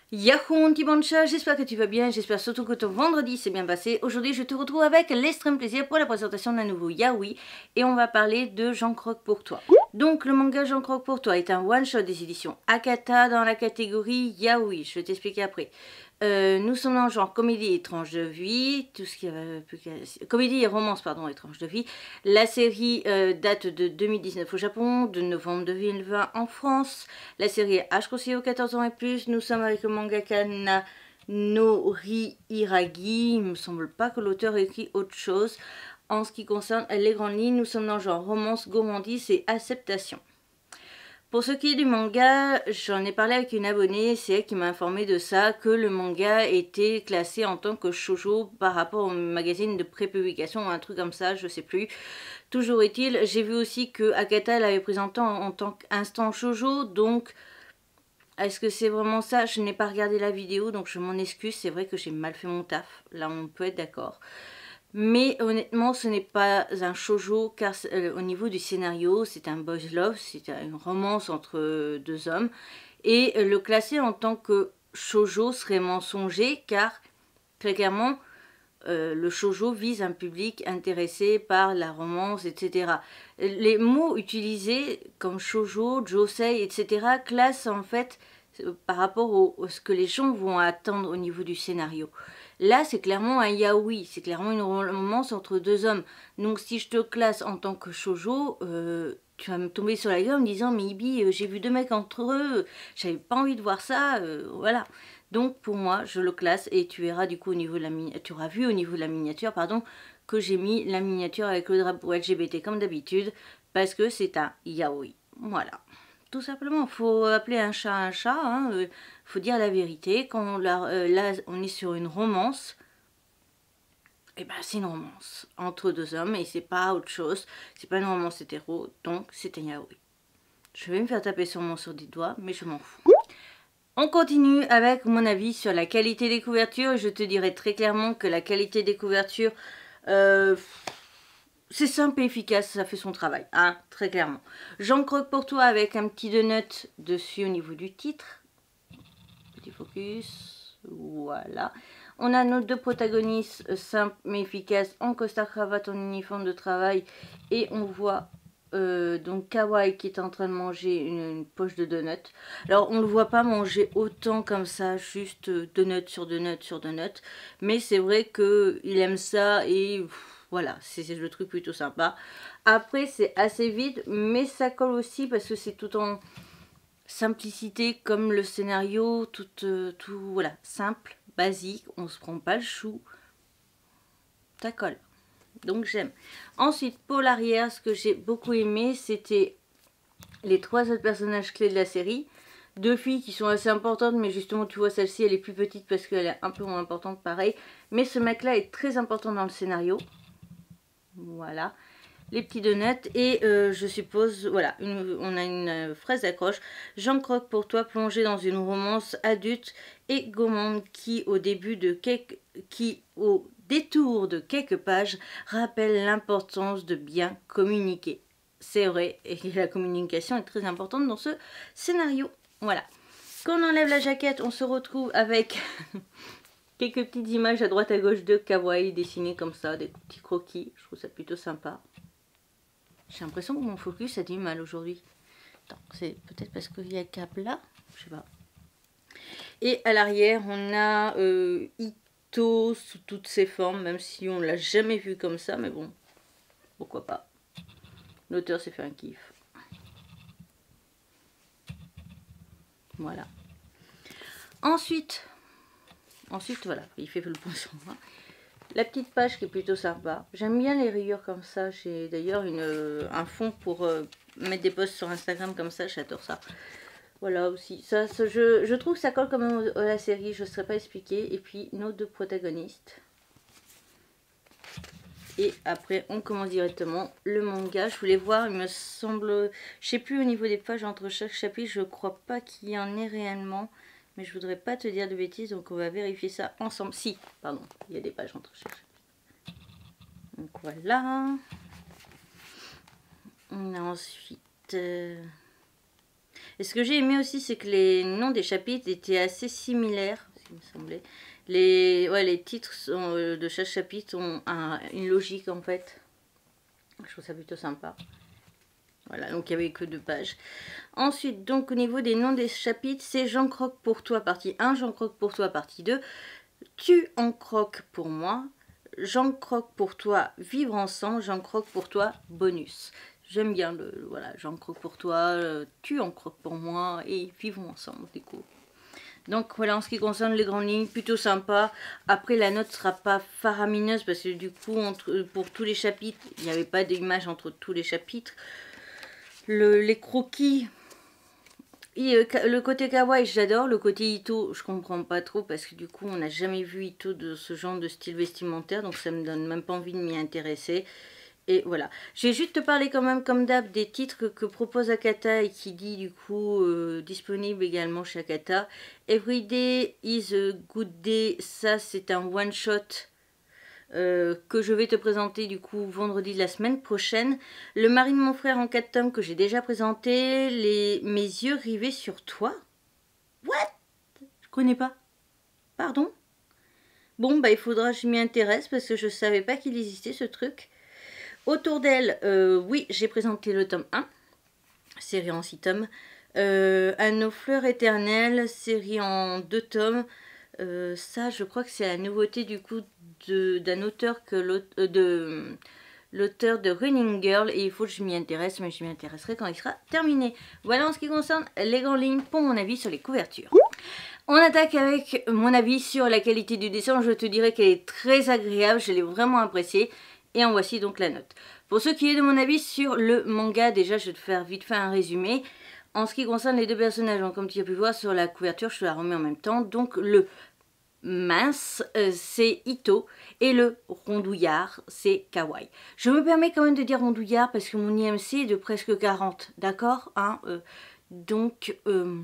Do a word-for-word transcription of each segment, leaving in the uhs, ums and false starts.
Yahoo mon petit bancha, j'espère que tu vas bien, j'espère surtout que ton vendredi s'est bien passé. Aujourd'hui je te retrouve avec l'extrême plaisir pour la présentation d'un nouveau yaoi et on va parler de J'en croque pour toi. Donc le manga J'en croque pour toi est un one-shot des éditions Akata dans la catégorie yaoi, je vais t'expliquer après. Euh, nous sommes dans le genre comédie étrange de vie, tout ce qui euh, comédie et romance pardon étrange de vie. La série euh, date de deux mille dix-neuf au Japon, de novembre deux mille vingt en France. La série est âge conseillé aux quatorze ans et plus. Nous sommes avec le mangaka Nori Hiragi. Il me semble pas que l'auteur ait écrit autre chose. En ce qui concerne les grandes lignes, nous sommes dans le genre romance, gourmandise et acceptation. Pour ce qui est du manga, j'en ai parlé avec une abonnée, c'est elle qui m'a informé de ça, que le manga était classé en tant que shoujo par rapport au magazine de prépublication ou un truc comme ça, je sais plus. Toujours est-il, j'ai vu aussi que Akata l'avait présenté en, en tant qu'instant shoujo, donc est-ce que c'est vraiment ça? Je n'ai pas regardé la vidéo, donc je m'en excuse, c'est vrai que j'ai mal fait mon taf, là on peut être d'accord. Mais honnêtement, ce n'est pas un shoujo car euh, au niveau du scénario, c'est un boys love, c'est une romance entre deux hommes. Et euh, le classer en tant que shoujo serait mensonger car très clairement, euh, le shoujo vise un public intéressé par la romance, et cetera. Les mots utilisés comme shoujo, josei, et cetera classent en fait par rapport au, à ce que les gens vont attendre au niveau du scénario. Là, c'est clairement un yaoi, c'est clairement une romance entre deux hommes. Donc, si je te classe en tant que shoujo, euh, tu vas me tomber sur la gueule en me disant « Mais Ibi, euh, j'ai vu deux mecs entre eux, j'avais pas envie de voir ça, euh, voilà. » Donc, pour moi, je le classe et tu verras du coup au niveau de la miniature, tu auras vu au niveau de la miniature, pardon, que j'ai mis la miniature avec le drapeau L G B T comme d'habitude, parce que c'est un yaoi. Voilà. Tout simplement, faut appeler un chat un chat, hein, euh, faut dire la vérité. Quand on, la, euh, là, on est sur une romance, et ben c'est une romance entre deux hommes et c'est pas autre chose. C'est pas une romance hétéro, donc c'est un yaoi. Je vais me faire taper sur mon sur des doigts, mais je m'en fous. On continue avec mon avis sur la qualité des couvertures. Je te dirais très clairement que la qualité des couvertures, euh, c'est simple et efficace, ça fait son travail, hein, très clairement. J'en croque pour toi avec un petit donut dessus au niveau du titre. Petit focus, voilà. On a nos deux protagonistes simples mais efficaces en costard cravate, en uniforme de travail. Et on voit euh, donc Kawaii qui est en train de manger une, une poche de donuts. Alors on ne le voit pas manger autant comme ça, juste donut sur donut sur donut. Mais c'est vrai qu'il aime ça et pff, voilà, c'est le truc plutôt sympa. Après c'est assez vide mais ça colle aussi parce que c'est tout en simplicité comme le scénario, tout, euh, tout voilà, simple, basique, on se prend pas le chou, ça colle, donc j'aime. Ensuite pour l'arrière, ce que j'ai beaucoup aimé, c'était les trois autres personnages clés de la série, deux filles qui sont assez importantes, mais justement tu vois celle-ci elle est plus petite parce qu'elle est un peu moins importante pareil, mais ce mec là est très important dans le scénario, voilà. Les petits donuts et euh, je suppose, voilà, une, on a une euh, fraise d'accroche. J'en croque pour toi, plongé dans une romance adulte et gourmande qui, au début de quelques, qui, au détour de quelques pages, rappelle l'importance de bien communiquer. C'est vrai, et la communication est très importante dans ce scénario. Voilà. Quand on enlève la jaquette, on se retrouve avec quelques petites images à droite à gauche de kawaii dessinées comme ça, des petits croquis. Je trouve ça plutôt sympa. J'ai l'impression que mon focus a du mal aujourd'hui. C'est peut-être parce qu'il y a le cap là. Je sais pas. Et à l'arrière, on a euh, Ito sous toutes ses formes, même si on l'a jamais vu comme ça. Mais bon, pourquoi pas. L'auteur s'est fait un kiff. Voilà. Ensuite, ensuite voilà, il fait le point sur moi. La petite page qui est plutôt sympa. J'aime bien les rayures comme ça. J'ai d'ailleurs euh, un fond pour euh, mettre des posts sur Instagram comme ça. J'adore ça. Voilà aussi. Ça, ça je, je trouve que ça colle quand même à la série. Je ne saurais pas expliquer. Et puis nos deux protagonistes. Et après on commence directement le manga. Je voulais voir, il me semble... Je sais plus au niveau des pages entre chaque chapitre. Je crois pas qu'il y en ait réellement. Mais je voudrais pas te dire de bêtises, donc on va vérifier ça ensemble. Si, pardon, il y a des pages entre chaque chapitre. Donc voilà. On a ensuite... Euh... Et ce que j'ai aimé aussi, c'est que les noms des chapitres étaient assez similaires, il me semblait. Les, ouais, les titres sont, euh, de chaque chapitre ont un, une logique en fait. Je trouve ça plutôt sympa. Voilà, donc il n'y avait que deux pages. Ensuite, donc au niveau des noms des chapitres, c'est J'en croque pour toi, partie un, J'en croque pour toi, partie deux, Tu en croques pour moi, J'en croque pour toi, Vivre ensemble, J'en croque pour toi, bonus. J'aime bien le, le voilà, J'en croque pour toi, euh, Tu en croques pour moi et Vivons ensemble, du coup. Donc voilà, en ce qui concerne les grandes lignes, plutôt sympa. Après, la note ne sera pas faramineuse parce que du coup, entre, pour tous les chapitres, il n'y avait pas d'image entre tous les chapitres. Le, les croquis, et, euh, le côté kawaii, j'adore. Le côté Ito, je comprends pas trop parce que du coup, on n'a jamais vu Ito de ce genre de style vestimentaire. Donc ça me donne même pas envie de m'y intéresser. Et voilà, j'ai juste te parler quand même comme d'hab des titres que, que propose Akata et qui dit du coup euh, disponible également chez Akata. Everyday is a good day, ça c'est un one shot euh, que je vais te présenter du coup vendredi de la semaine prochaine. Le mari de mon frère en quatre tomes que j'ai déjà présenté, les Mes yeux rivés sur toi. What? Je connais pas. Pardon? Bon bah il faudra que je m'y intéresse parce que je savais pas qu'il existait ce truc. Autour d'elle, euh, oui, j'ai présenté le tome un, série en six tomes. Euh, à nos fleurs éternelles, série en deux tomes. Euh, ça, je crois que c'est la nouveauté du coup d'un auteur que l'auteur euh, de l'auteur de Running Girl. Et il faut que je m'y intéresse, mais je m'y intéresserai quand il sera terminé. Voilà en ce qui concerne les grandes lignes pour mon avis sur les couvertures. On attaque avec mon avis sur la qualité du dessin. Je te dirais qu'elle est très agréable, je l'ai vraiment appréciée. Et en voici donc la note. Pour ce qui est de mon avis sur le manga, déjà je vais te faire vite fait un résumé. En ce qui concerne les deux personnages, donc, comme tu as pu voir sur la couverture, je te la remets en même temps. Donc le mince, euh, c'est Ito, et le rondouillard, c'est Kawaii. Je me permets quand même de dire rondouillard parce que mon I M C est de presque quarante, d'accord hein, euh, donc... Euh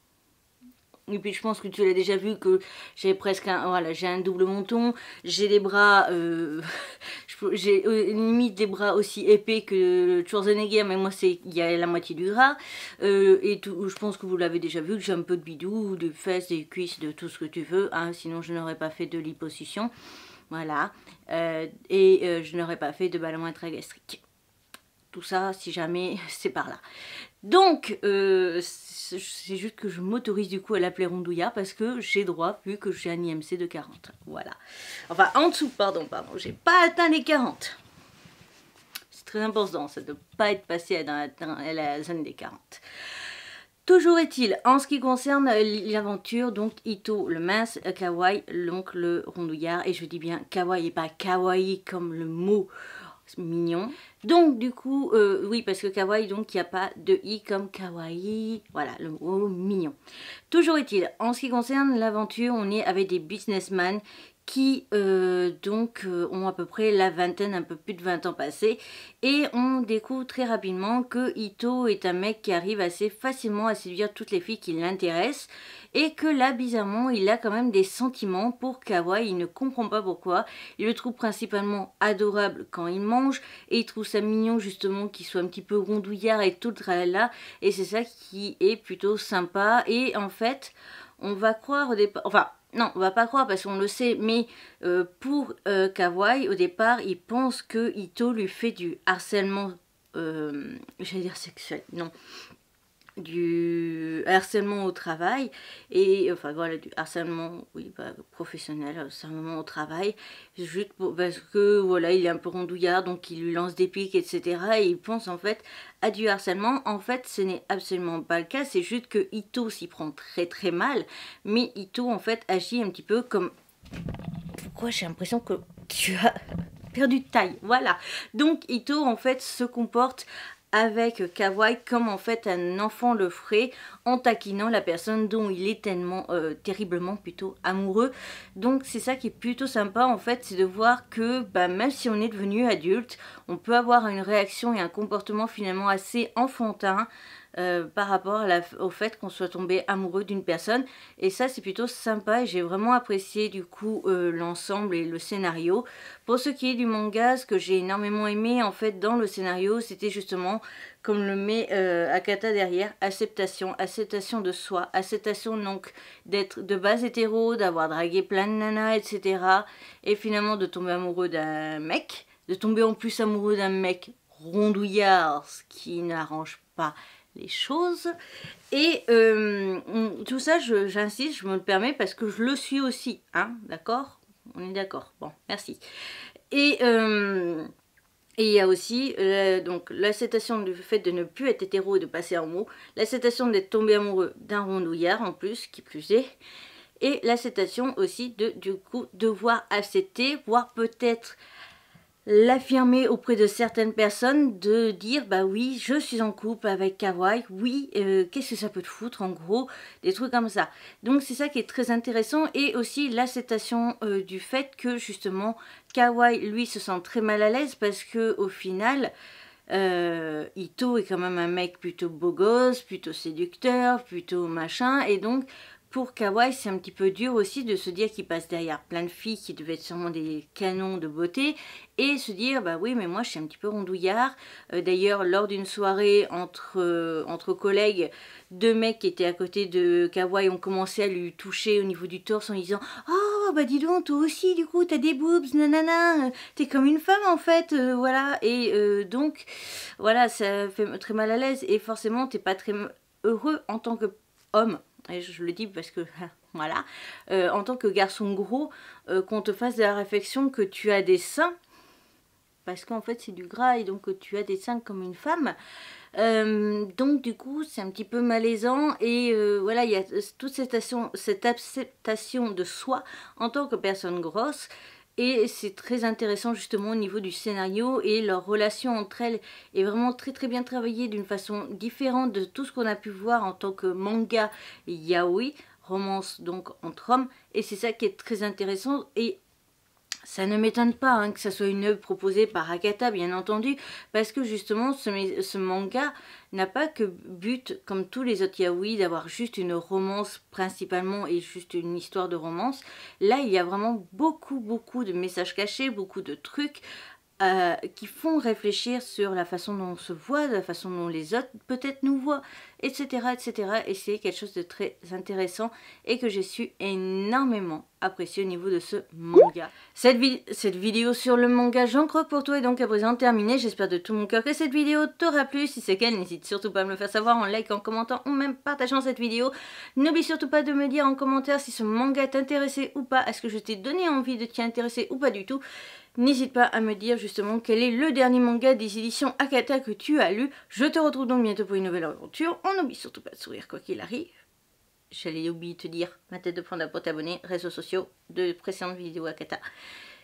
Et puis je pense que tu l'as déjà vu que j'ai presque un, voilà, j'ai un double menton, j'ai des bras, euh, j'ai euh, limite des bras aussi épais que Schwarzenegger, mais moi c'est il y a la moitié du gras, euh, et tout, je pense que vous l'avez déjà vu que j'ai un peu de bidou, de fesses, des cuisses, de tout ce que tu veux, hein, sinon je n'aurais pas fait de liposuction, voilà, euh, et euh, je n'aurais pas fait de ballonnement intragastrique. Tout ça, si jamais, c'est par là. Donc, euh, c'est juste que je m'autorise du coup à l'appeler rondouillard parce que j'ai droit, vu que j'ai un I M C de quarante. Voilà. Enfin, en dessous, pardon, pardon. J'ai pas atteint les quarante. C'est très important, ça de ne pas être passé dans la, dans la zone des quarante. Toujours est-il, en ce qui concerne l'aventure, donc Ito le mince, Kawaii, donc le rondouillard. Et je dis bien Kawaii et pas kawaii comme le mot mignon. Donc du coup, euh, oui, parce que kawaii, donc il n'y a pas de i comme kawaii, voilà, le mot mignon. Toujours est-il, en ce qui concerne l'aventure, on est avec des businessmen qui euh, donc euh, ont à peu près la vingtaine, un peu plus de vingt ans passés, et on découvre très rapidement que Ito est un mec qui arrive assez facilement à séduire toutes les filles qui l'intéressent, et que là, bizarrement, il a quand même des sentiments pour Kawaii, il ne comprend pas pourquoi, il le trouve principalement adorable quand il mange, et il trouve ça mignon justement qu'il soit un petit peu rondouillard et tout le tralala, et c'est ça qui est plutôt sympa, et en fait, on va croire au départ, enfin, non, on va pas croire parce qu'on le sait, mais euh, pour euh, Kawaii, au départ, il pense que Ito lui fait du harcèlement, euh, j'allais dire sexuel, non, du harcèlement au travail, et enfin voilà, du harcèlement, oui, bah, professionnel, harcèlement au travail, juste pour, parce que voilà, il est un peu rondouillard, donc il lui lance des pics, et cetera. Et il pense en fait à du harcèlement. En fait, ce n'est absolument pas le cas, c'est juste que Ito s'y prend très très mal, mais Ito en fait agit un petit peu comme... Pourquoi j'ai l'impression que tu as perdu de taille? Voilà, donc Ito en fait se comporte avec Kawaii comme en fait un enfant le ferait en taquinant la personne dont il est tellement euh, terriblement plutôt amoureux. Donc c'est ça qui est plutôt sympa en fait, c'est de voir que bah, même si on est devenu adulte, on peut avoir une réaction et un comportement finalement assez enfantin euh, par rapport à la, au fait qu'on soit tombé amoureux d'une personne. Et ça, c'est plutôt sympa et j'ai vraiment apprécié du coup euh, l'ensemble et le scénario. Pour ce qui est du manga, ce que j'ai énormément aimé en fait dans le scénario, c'était justement, comme le met euh, Akata derrière, acceptation, acceptation de soi, acceptation donc d'être de base hétéro, d'avoir dragué plein de nanas, et cetera. Et finalement de tomber amoureux d'un mec, de tomber en plus amoureux d'un mec rondouillard, ce qui n'arrange pas les choses. Et euh, tout ça, j'insiste, je, je me le permets parce que je le suis aussi, hein, d'accord? On est d'accord, bon, merci. Et... Euh, Et il y a aussi euh, donc l'acceptation du fait de ne plus être hétéro et de passer en mot, l'acceptation d'être tombé amoureux d'un rondouillard en plus, qui plus est, et l'acceptation aussi de du coup devoir accepter, voire peut-être l'affirmer auprès de certaines personnes, de dire bah oui je suis en couple avec Kawaii, oui euh, qu'est-ce que ça peut te foutre en gros, des trucs comme ça. Donc c'est ça qui est très intéressant et aussi l'acceptation euh, du fait que justement Kawaii lui se sent très mal à l'aise parce que au final euh, Ito est quand même un mec plutôt beau gosse, plutôt séducteur, plutôt machin et donc pour Kawaii, c'est un petit peu dur aussi de se dire qu'il passe derrière plein de filles qui devaient être sûrement des canons de beauté et se dire bah oui mais moi je suis un petit peu rondouillard. Euh, D'ailleurs lors d'une soirée entre, euh, entre collègues, deux mecs qui étaient à côté de Kawaii ont commencé à lui toucher au niveau du torse en lui disant oh bah dis donc toi aussi du coup t'as des boobs nanana, t'es comme une femme en fait, euh, voilà. Et euh, donc voilà ça fait très mal à l'aise et forcément t'es pas très heureux en tant que homme. Et je le dis parce que, voilà, euh, en tant que garçon gros, euh, qu'on te fasse de la réflexion que tu as des seins, parce qu'en fait c'est du gras et donc tu as des seins comme une femme. Euh, donc du coup c'est un petit peu malaisant et euh, voilà, il y a toute cette acceptation, cette acceptation de soi en tant que personne grosse. Et c'est très intéressant justement au niveau du scénario et leur relation entre elles est vraiment très très bien travaillée d'une façon différente de tout ce qu'on a pu voir en tant que manga yaoi, romance donc entre hommes. Et c'est ça qui est très intéressant et ça ne m'étonne pas hein, que ça soit une œuvre proposée par Akata, bien entendu, parce que justement ce, ce manga n'a pas que but, comme tous les autres yaoi, d'avoir juste une romance principalement et juste une histoire de romance. Là, il y a vraiment beaucoup, beaucoup de messages cachés, beaucoup de trucs euh, qui font réfléchir sur la façon dont on se voit, la façon dont les autres peut-être nous voient, et cetera, et cetera. Et c'est quelque chose de très intéressant et que j'ai su énormément apprécier au niveau de ce manga. Cette, vi cette vidéo sur le manga J'en croque pour toi est donc à présent terminée. J'espère de tout mon cœur que cette vidéo t'aura plu. Si c'est le cas, n'hésite surtout pas à me le faire savoir en like, en commentant ou même partageant cette vidéo. N'oublie surtout pas de me dire en commentaire si ce manga t'intéressait ou pas. Est-ce que je t'ai donné envie de t'y intéresser ou pas du tout? N'hésite pas à me dire justement quel est le dernier manga des éditions Akata que tu as lu. Je te retrouve donc bientôt pour une nouvelle aventure. On n'oublie surtout pas de sourire quoi qu'il arrive. J'allais oublier de te dire ma tête de panda pour t'abonner, réseaux sociaux de précédentes vidéos Akata.